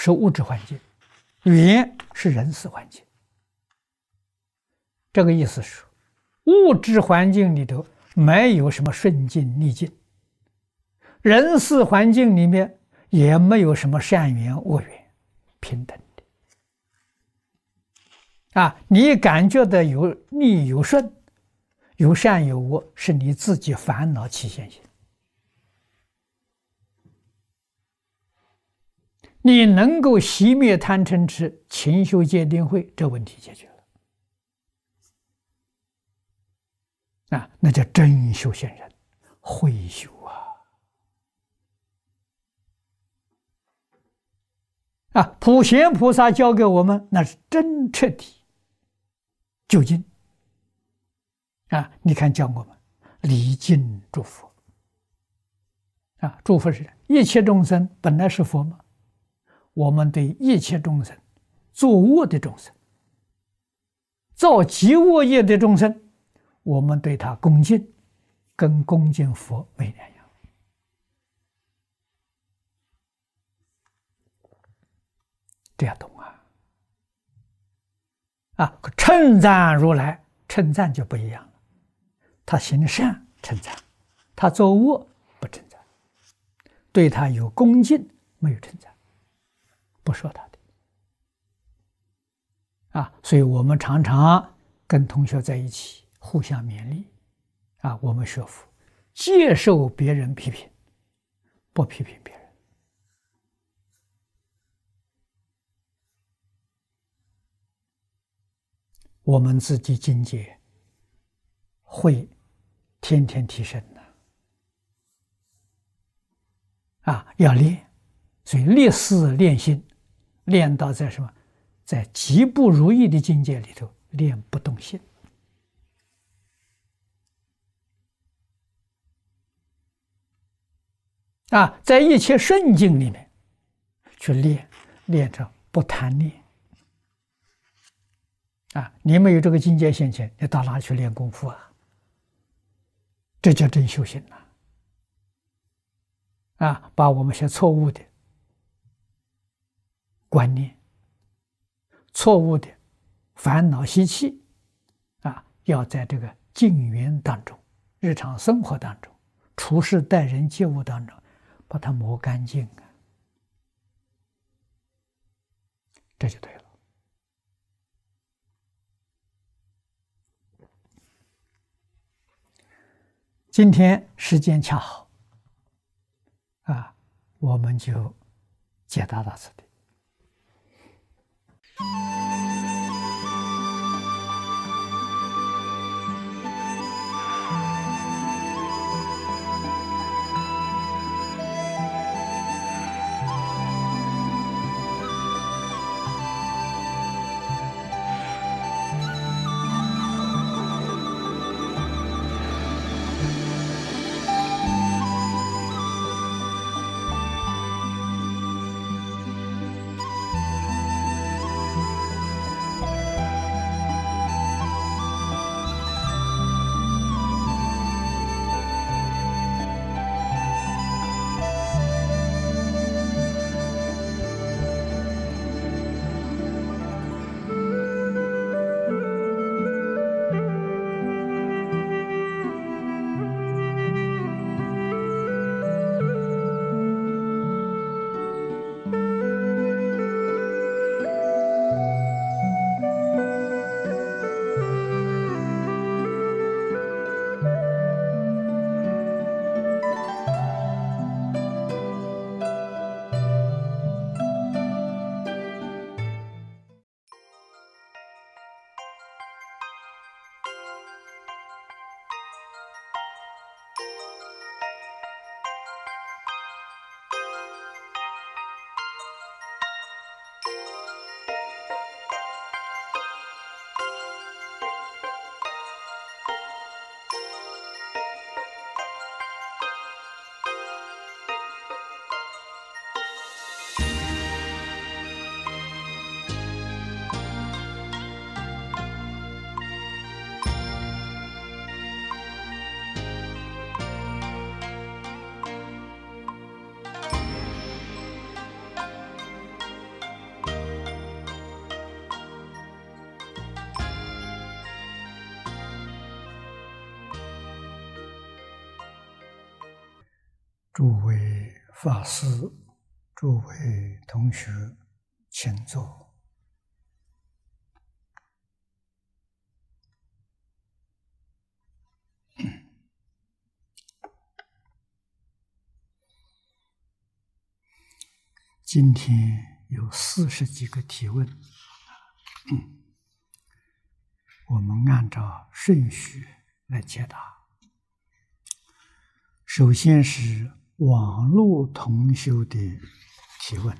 是物质环境，语言是人事环境。这个意思是，物质环境里头没有什么顺境逆境，人事环境里面也没有什么善缘恶缘，平等的。你感觉的有逆有顺，有善有恶，是你自己烦恼起现行。你能够熄灭贪嗔痴，勤修戒定慧，这问题解决了。那叫真修仙人，会修普贤菩萨教给我们，那是真彻底究竟。你看教我们礼敬诸佛。诸佛是一切众生本来是佛嘛，我们对一切众生，作恶的众生，造极恶业的众生，我们对他恭敬，跟恭敬佛没两样。这样懂称赞如来，称赞就不一样了。他行善称赞，他作恶不称赞，对他有恭敬没有称赞，不说他的。所以我们常常跟同学在一起互相勉励。我们学佛接受别人批评，不批评别人。我们自己境界会天天提升的。要练，所以立事练心，练到在什么？在极不如意的境界里头练不动心。在一切顺境里面去练着不贪念。你没有这个境界现前，你到哪里去练功夫这叫真修行把我们些错误的观念、错误的烦恼习气要在这个境缘当中、日常生活当中、处事待人接物当中把它磨干净这就对了。今天时间恰好我们就解答到此地。 诸位法师、诸位同学，请坐。今天有40几个提问，我们按照顺序来解答。首先是网络同修的提问。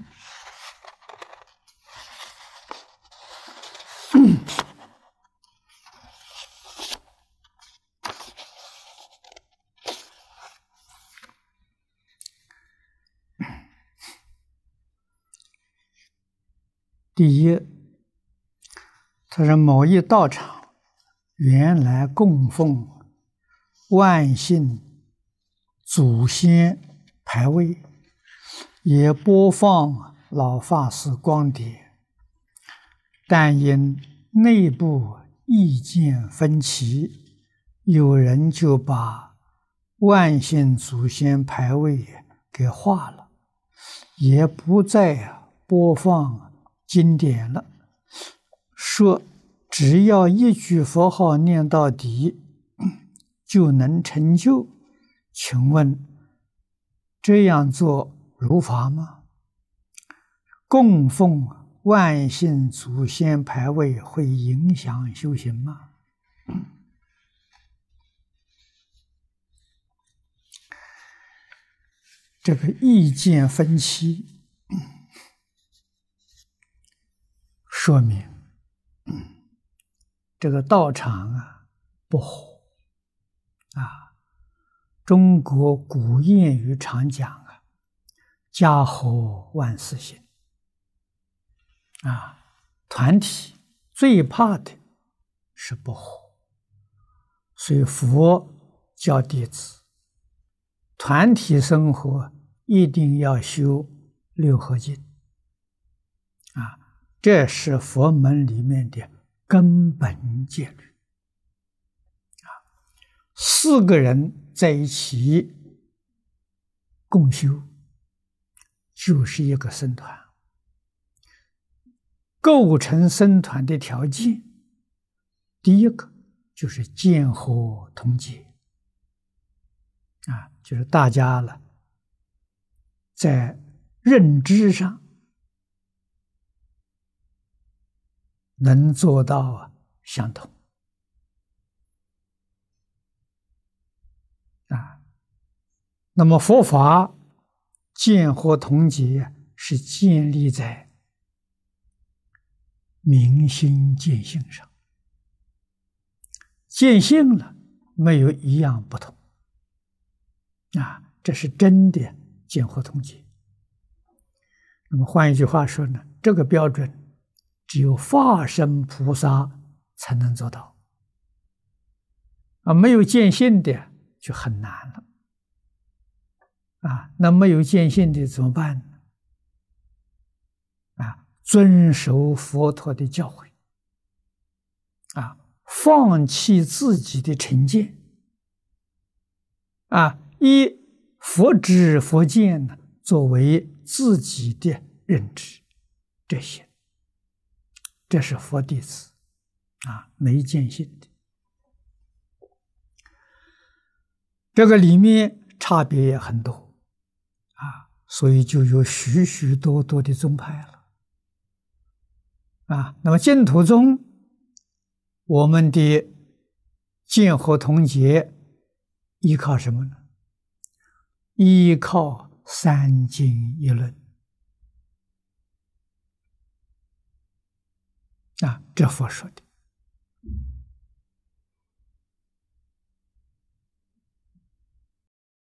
第一，他说某一道场原来供奉万幸祖先牌位，也播放老法师光碟，但因内部意见分歧，有人就把万幸祖先牌位给划了，也不再播放经典了，说只要一句佛号念到底就能成就，请问这样做如法吗？供奉万幸祖先牌位会影响修行吗？这个意见分歧说明这个道场不好中国古谚语常讲家和万事兴团体最怕的是不和，所以佛教弟子团体生活一定要修六合敬这是佛门里面的根本戒律4个人在一起共修就是一个僧团。构成僧团的条件，第一个就是见和同结就是大家在认知上能做到相同那么佛法见和同结是建立在明心见性上，见性了没有一样不同这是真的见和同结。那么换一句话说呢，这个标准只有化身菩萨才能做到没有见性的就很难了那没有见性的怎么办呢？遵守佛陀的教诲放弃自己的成见以佛知佛见呢作为自己的认知，这是佛弟子没见性的。这个里面差别也很多所以就有许许多多的宗派了那么净土宗我们的见和同结依靠什么呢？依靠三经一论这佛说的